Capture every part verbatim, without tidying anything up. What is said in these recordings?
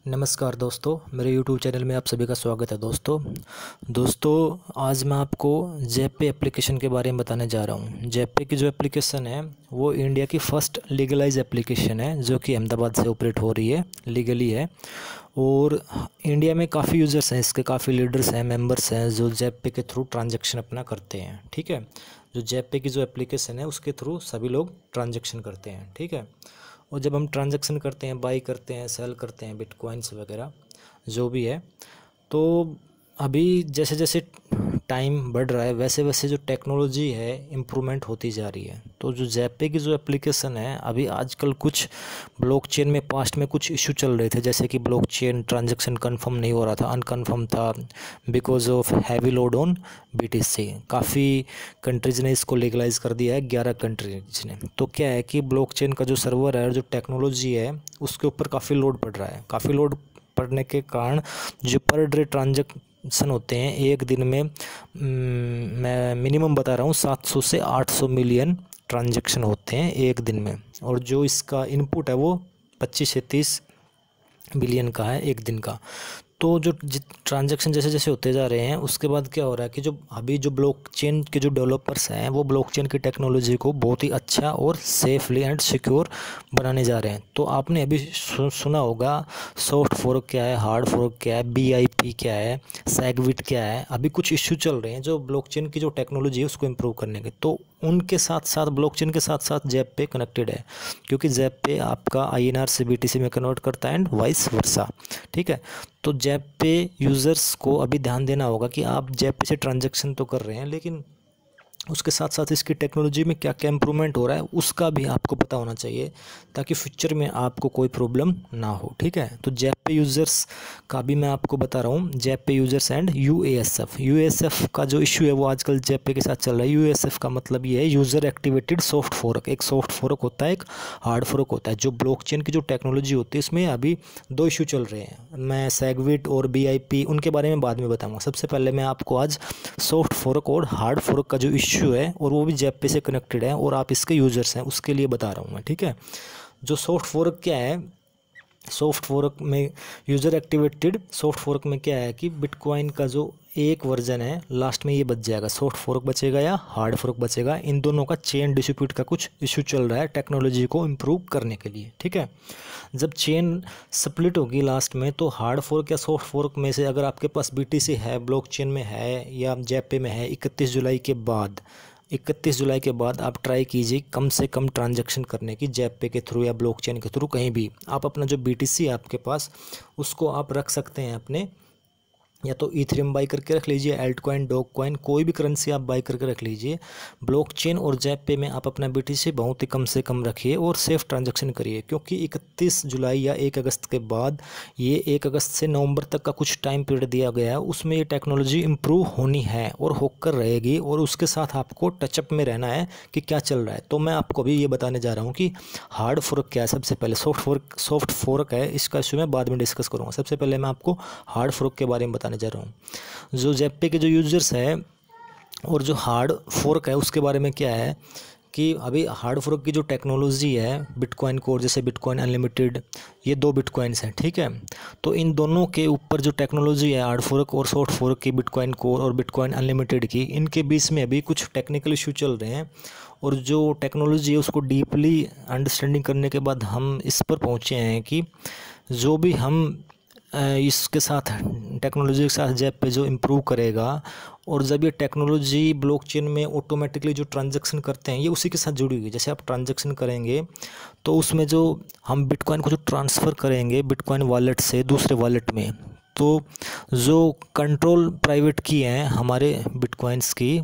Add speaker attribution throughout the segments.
Speaker 1: नमस्कार दोस्तों, मेरे यूट्यूब चैनल में आप सभी का स्वागत है। दोस्तों दोस्तों आज मैं आपको जेपे एप्लीकेशन के बारे में बताने जा रहा हूँ। जेपे की जो एप्लीकेशन है वो इंडिया की फ़र्स्ट लीगलाइज एप्लीकेशन है जो कि अहमदाबाद से ऑपरेट हो रही है, लीगली है। और इंडिया में काफ़ी यूज़र्स हैं, इसके काफ़ी लीडर्स हैं, मेंबर्स हैं जो जेपे के थ्रू ट्रांजैक्शन अपना करते हैं। ठीक है, जो जेपे की जो एप्लीकेशन है उसके थ्रू सभी लोग ट्रांजैक्शन करते हैं। ठीक है, और जब हम ट्रांजैक्शन करते हैं, बाई करते हैं, सेल करते हैं, बिटकॉइंस वगैरह जो भी है, तो अभी जैसे जैसे टाइम बढ़ रहा है वैसे वैसे जो टेक्नोलॉजी है इम्प्रूवमेंट होती जा रही है। तो जो जेपे की जो एप्लीकेशन है, अभी आजकल कुछ ब्लॉकचेन में पास्ट में कुछ इशू चल रहे थे, जैसे कि ब्लॉकचेन ट्रांजैक्शन कंफर्म नहीं हो रहा था, अनकन्फर्म था because of heavy load on BTC. काफ़ी कंट्रीज़ ने इसको लीगलाइज कर दिया है, ग्यारह कंट्रीज ने। तो क्या है कि ब्लॉकचेन का जो सर्वर है और जो टेक्नोलॉजी है उसके ऊपर काफ़ी लोड पड़ रहा है। काफ़ी लोड पड़ने के कारण जो पर डे ट्रांजैक्शन होते हैं एक दिन में, मैं मिनिमम बता रहा हूँ, सात सौ से आठ सौ मिलियन ट्रांजैक्शन होते हैं एक दिन में। और जो इसका इनपुट है वो पच्चीस से तीस बिलियन का है एक दिन का। तो जो ट्रांजैक्शन जैसे जैसे होते जा रहे हैं उसके बाद क्या हो रहा है कि जो अभी जो ब्लॉकचेन के जो डेवलपर्स हैं वो ब्लॉकचेन की टेक्नोलॉजी को बहुत ही अच्छा और सेफली एंड सिक्योर बनाने जा रहे हैं। तो आपने अभी सु, सुना होगा सॉफ्ट फोर्क क्या है, हार्ड फोर्क क्या है, बीआईपी क्या है, सैगविट क्या है। अभी कुछ इश्यू चल रहे हैं जो ब्लॉकचेन की जो टेक्नोलॉजी है उसको इम्प्रूव करने के, तो उनके साथ साथ ब्लॉकचेन के साथ साथ जेपे कनेक्टेड है, क्योंकि जेपे आपका आईएनआर से बीटीसी में कन्वर्ट करता है एंड वाइस वर्सा। ठीक है, तो जेपे यूज़र्स को अभी ध्यान देना होगा कि आप जेपे से ट्रांजैक्शन तो कर रहे हैं, लेकिन उसके साथ साथ इसकी टेक्नोलॉजी में क्या क्या इम्प्रूवमेंट हो रहा है उसका भी आपको पता होना चाहिए, ताकि फ्यूचर में आपको कोई प्रॉब्लम ना हो। ठीक है, तो जेपे यूज़र्स का भी मैं आपको बता रहा हूँ, जेपे यूज़र्स एंड यूएएसएफ। यूएसएफ का जो इशू है वो आजकल जेपे के साथ चल रहा है। यूएसएफ का मतलब ये है यूज़र एक्टिवेटेड सॉफ्ट फोर्क। एक सॉफ्ट फोर्क होता है, एक हार्ड फोर्क होता है। जो ब्लॉकचेन की जो टेक्नोलॉजी होती है इसमें अभी दो इशू चल रहे हैं। मैं सैगविट और बीआईपी उनके बारे में बाद में बताऊँगा। सबसे पहले मैं आपको आज सॉफ्ट फोर्क और हार्ड फोर्क का जो इशू है, और वो भी जेपे से कनेक्टेड है और आप इसके यूज़र्स हैं, उसके लिए बता रहा हूँ मैं। ठीक है, जो सॉफ्ट फोर्क क्या है, सॉफ्ट फोर्क में यूज़र एक्टिवेटेड सॉफ्ट फोर्क में क्या है कि बिटकॉइन का जो एक वर्जन है लास्ट में ये बच जाएगा। सॉफ्ट फोर्क बचेगा या हार्ड फोर्क बचेगा, इन दोनों का चेन डिस्प्यूट का कुछ इशू चल रहा है टेक्नोलॉजी को इम्प्रूव करने के लिए। ठीक है, जब चेन स्प्लिट होगी लास्ट में, तो हार्ड फोर्क या सॉफ्ट फोर्क में से अगर आपके पास बीटीसी है, ब्लॉकचेन में है या जेपे में है, इकतीस जुलाई के बाद इकतीस जुलाई के बाद आप ट्राई कीजिए कम से कम ट्रांजैक्शन करने की, जेपे के थ्रू या ब्लॉकचेन के थ्रू। कहीं भी आप अपना जो बीटीसी है आपके पास उसको आप रख सकते हैं अपने, या तो इथेरियम बाई करके रख लीजिए, एल्ट कॉइन, डॉग कॉइन, कोई भी करेंसी आप बाई करके रख लीजिए। ब्लॉकचेन और जेपे में आप अपना बीटीसी बहुत ही कम से कम रखिए और सेफ ट्रांजैक्शन करिए, क्योंकि इकतीस जुलाई या एक अगस्त के बाद, ये एक अगस्त से नवंबर तक का कुछ टाइम पीरियड दिया गया है, उसमें ये टेक्नोलॉजी इम्प्रूव होनी है और होकर रहेगी, और उसके साथ आपको टचअप में रहना है कि क्या चल रहा है। तो मैं आपको अभी ये बताने जा रहा हूँ कि हार्ड फोर्क क्या है। सबसे पहले सॉफ्ट फोर्क सॉफ्ट फोर्क है, इसका इशू मैं बाद में डिस्कस करूँगा। सबसे पहले मैं आपको हार्ड फोर्क के बारे में बताने जा रहा हूँ। जो जेपे के जो यूजर्स हैं और जो हार्ड फोर्क है उसके बारे में क्या है कि अभी हार्ड फोर्क की जो टेक्नोलॉजी है, बिटकॉइन कोर, जैसे बिटकॉइन अनलिमिटेड, ये दो बिटकॉइंस हैं। ठीक है, तो इन दोनों के ऊपर जो टेक्नोलॉजी है हार्ड फोर्क और सॉफ्ट फोर्क की, बिटकॉइन कोर और बिटकॉइन अनलिमिटेड की, इनके बीच में अभी कुछ टेक्निकल इशू चल रहे हैं। और जो टेक्नोलॉजी है उसको डीपली अंडरस्टैंडिंग करने के बाद हम इस पर पहुँचे हैं कि जो भी हम इसके साथ टेक्नोलॉजी के साथ जेपे जो इम्प्रूव करेगा, और जब ये टेक्नोलॉजी ब्लॉकचेन में ऑटोमेटिकली जो ट्रांजैक्शन करते हैं ये उसी के साथ जुड़ी हुई है। जैसे आप ट्रांजैक्शन करेंगे तो उसमें जो हम बिटकॉइन को जो ट्रांसफ़र करेंगे बिटकॉइन वॉलेट से दूसरे वॉलेट में, तो जो कंट्रोल प्राइवेट की हैं हमारे बिटकॉइंस की,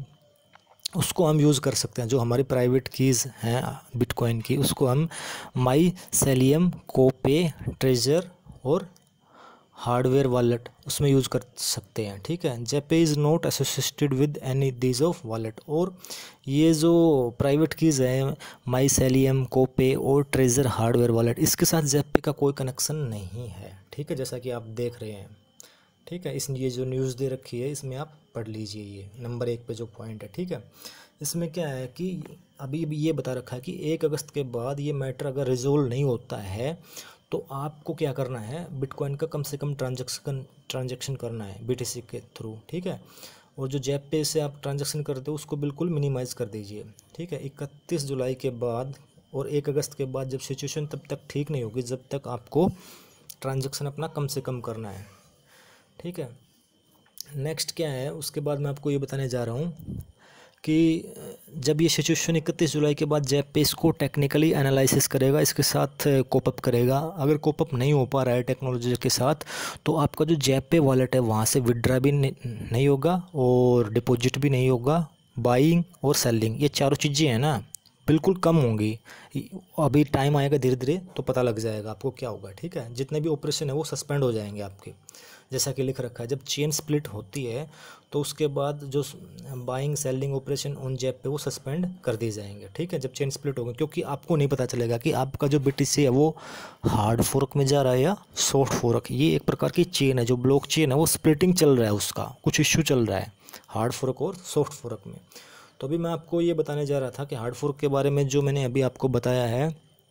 Speaker 1: उसको हम यूज़ कर सकते हैं। जो हमारी प्राइवेट कीज़ हैं बिटकॉइन की, उसको हम माई सेलियम, कोपे, ट्रेजर और हार्डवेयर वॉलेट उसमें यूज़ कर सकते हैं। ठीक है, Zebpay is not associated with any these of wallet. और ये जो प्राइवेट कीज़ हैं माई सेलियम, कोपे और ट्रेजर हार्डवेयर वॉलेट, इसके साथ जेपे का कोई कनेक्शन नहीं है। ठीक है, जैसा कि आप देख रहे हैं। ठीक है, इस ये जो न्यूज़ दे रखी है इसमें आप पढ़ लीजिए, ये नंबर एक पे जो पॉइंट है। ठीक है, इसमें क्या है कि अभी भी ये बता रखा है कि एक अगस्त के बाद ये मैटर अगर रिजोल्व नहीं होता है तो आपको क्या करना है, बिटकॉइन का कम से कम ट्रांजैक्शन ट्रांजैक्शन करना है बीटीसी के थ्रू, ठीक है। और जो ज़ेपे से आप ट्रांजैक्शन करते हो उसको बिल्कुल मिनिमाइज़ कर दीजिए, ठीक है। इकतीस जुलाई के बाद और एक अगस्त के बाद जब सिचुएशन तब तक ठीक नहीं होगी, जब तक आपको ट्रांजैक्शन अपना कम से कम करना है, ठीक है। नेक्स्ट क्या है, उसके बाद मैं आपको ये बताने जा रहा हूँ कि जब ये सिचुएशन इकतीस जुलाई के बाद ज़ेपे इसको टेक्निकली एनालिसिस करेगा, इसके साथ कोपअप करेगा। अगर कोपअप नहीं हो पा रहा है टेक्नोलॉजी के साथ, तो आपका जो ज़ेपे वॉलेट है वहाँ से विड्रा भी नहीं होगा और डिपॉजिट भी नहीं होगा। बाइंग और सेलिंग, ये चारों चीज़ें हैं ना, बिल्कुल कम होंगी। अभी टाइम आएगा धीरे धीरे तो पता लग जाएगा आपको क्या होगा, ठीक है। जितने भी ऑपरेशन है वो सस्पेंड हो जाएंगे आपके, जैसा कि लिख रखा है। जब चेन स्प्लिट होती है तो उसके बाद जो buying selling operation on Zebpay वो सस्पेंड कर दिए जाएंगे, ठीक है, जब चेन स्प्लिट होगी। क्योंकि आपको नहीं पता चलेगा कि आपका जो बीटीसी है वो हार्ड फोर्क में जा रहा है या सॉफ्ट फोर्क। ये एक प्रकार की चेन है, जो ब्लॉक चेन है वो स्प्लिटिंग चल रहा है, उसका कुछ इश्यू चल रहा है हार्ड फोर्क और सॉफ्ट फोर्क में। तो अभी मैं आपको ये बताने जा रहा था कि हार्ड फोर्क के बारे में जो मैंने अभी आपको बताया है,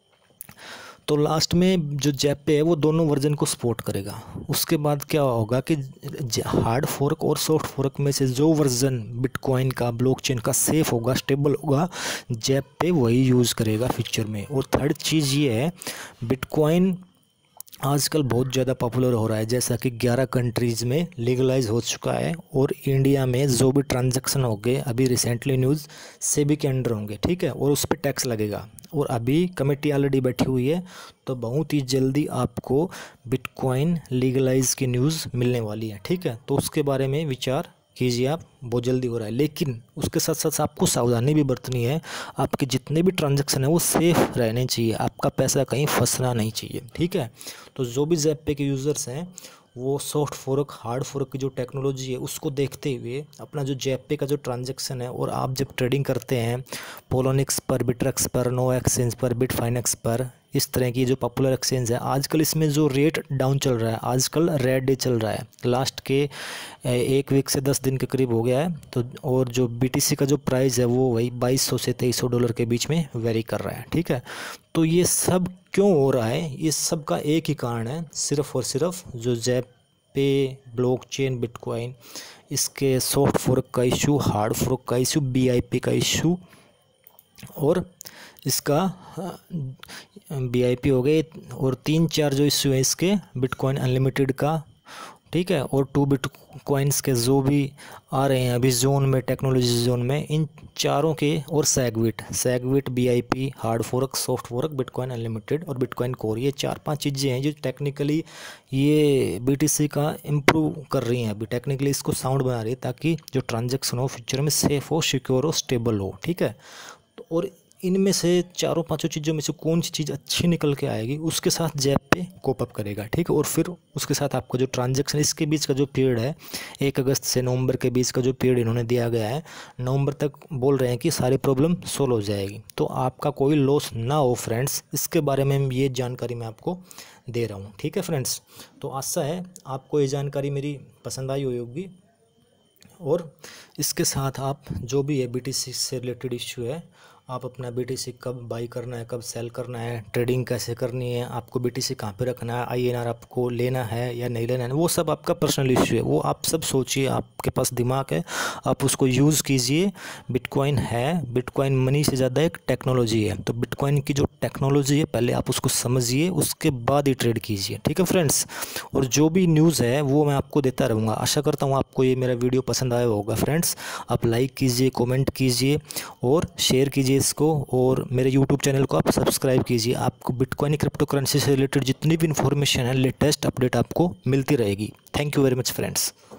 Speaker 1: तो लास्ट में जो ज़ेपे है वो दोनों वर्जन को सपोर्ट करेगा। उसके बाद क्या होगा कि हार्ड फोर्क और सॉफ्ट फोर्क में से जो वर्जन बिटकॉइन का ब्लॉकचेन का सेफ होगा, स्टेबल होगा, ज़ेपे वही यूज़ करेगा फ्यूचर में। और थर्ड चीज़ ये है, बिटकॉइन आजकल बहुत ज़्यादा पॉपुलर हो रहा है, जैसा कि ग्यारह कंट्रीज़ में लीगलाइज हो चुका है। और इंडिया में जो भी ट्रांजैक्शन हो गए अभी रिसेंटली न्यूज़ सेबी के अंडर होंगे, ठीक है, और उस पर टैक्स लगेगा। और अभी कमेटी ऑलरेडी बैठी हुई है, तो बहुत ही जल्दी आपको बिटकॉइन लीगलाइज की न्यूज़ मिलने वाली है, ठीक है। तो उसके बारे में विचार कीजिए आप, बहुत जल्दी हो रहा है। लेकिन उसके साथ साथ आपको सावधानी भी बरतनी है। आपके जितने भी ट्रांजैक्शन है वो सेफ़ रहने चाहिए, आपका पैसा कहीं फंसना नहीं चाहिए, ठीक है। तो जो भी ज़ेपे के यूज़र्स हैं वो सॉफ्ट फोर्क हार्ड फोर्क की जो टेक्नोलॉजी है उसको देखते हुए अपना जो ज़ेपे का जो ट्रांजैक्शन है, और आप जब ट्रेडिंग करते हैं पोलोनिक्स पर, बिट्रेक्स पर, नो एक्सचेंज पर, बिटफाइनेक्स पर, इस तरह की जो पॉपुलर एक्सचेंज है, आजकल इसमें जो रेट डाउन चल रहा है, आजकल रेड डे चल रहा है, लास्ट के एक वीक से दस दिन के करीब हो गया है। तो और जो बीटीसी का जो प्राइस है वो वही बाईस सौ से तेईस सौ डॉलर के बीच में वेरी कर रहा है, ठीक है। तो ये सब क्यों हो रहा है, ये सब का एक ही कारण है, सिर्फ और सिर्फ जो ज़ेपे ब्लॉकचेन बिटकॉइन, इसके सॉफ्ट फोर्क का इशू, हार्ड फोर्क का इशू, बीआईपी का इशू, और इसका बीआईपी हो गए, और तीन चार जो इशू है इसके बिटकॉइन अनलिमिटेड का, ठीक है, और टू बिटकॉइंस के जो भी आ रहे हैं अभी जोन में, टेक्नोलॉजी जोन में, इन चारों के, और segwit segwit BIP, hard fork, soft fork, Bitcoin unlimited और बिटकॉइन कोर, ये चार पांच चीज़ें हैं जो टेक्निकली ये बीटीसी का इम्प्रूव कर रही हैं, अभी टेक्निकली इसको साउंड बना रही है, ताकि जो ट्रांजेक्शन हो फ्यूचर में सेफ़ हो, सिक्योर हो, स्टेबल हो, ठीक है। तो और इनमें से चारों पांचों चीज़ों में से कौन सी चीज़ अच्छी निकल के आएगी उसके साथ ज़ेपे कोपअप करेगा, ठीक है। और फिर उसके साथ आपका जो ट्रांजैक्शन, इसके बीच का जो पीरियड है एक अगस्त से नवंबर के बीच का जो पीरियड इन्होंने दिया गया है, नवंबर तक बोल रहे हैं कि सारी प्रॉब्लम सोल्व हो जाएगी, तो आपका कोई लॉस ना हो फ्रेंड्स। इसके बारे में ये जानकारी मैं आपको दे रहा हूँ, ठीक है फ्रेंड्स। तो आशा है आपको ये जानकारी मेरी पसंद आई हुई होगी, और इसके साथ आप जो भी है बीटीसी से रिलेटेड इश्यू है, आप अपना बीटीसी कब बाई करना है, कब सेल करना है, ट्रेडिंग कैसे करनी है, आपको बीटीसी कहाँ पे रखना है, आईएनआर आपको लेना है या नहीं लेना है, वो सब आपका पर्सनल इश्यू है, वो आप सब सोचिए, आपके पास दिमाग है, आप उसको यूज़ कीजिए। बिटकॉइन है, बिटकॉइन मनी से ज़्यादा एक टेक्नोलॉजी है, तो बिटकॉइन की जो टेक्नोलॉजी है पहले आप उसको समझिए, उसके बाद ही ट्रेड कीजिए, ठीक है फ्रेंड्स। और जो भी न्यूज़ है वो मैं आपको देता रहूँगा। आशा करता हूँ आपको ये मेरा वीडियो पसंद आया होगा फ्रेंड्स। आप लाइक कीजिए, कमेंट कीजिए और शेयर कीजिए इसको, और मेरे यूट्यूब चैनल को आप सब्सक्राइब कीजिए। आपको बिटकॉइन क्रिप्टो करेंसी से रिलेटेड जितनी भी इन्फॉर्मेशन है, लेटेस्ट अपडेट आपको मिलती रहेगी। Thank you very much friends.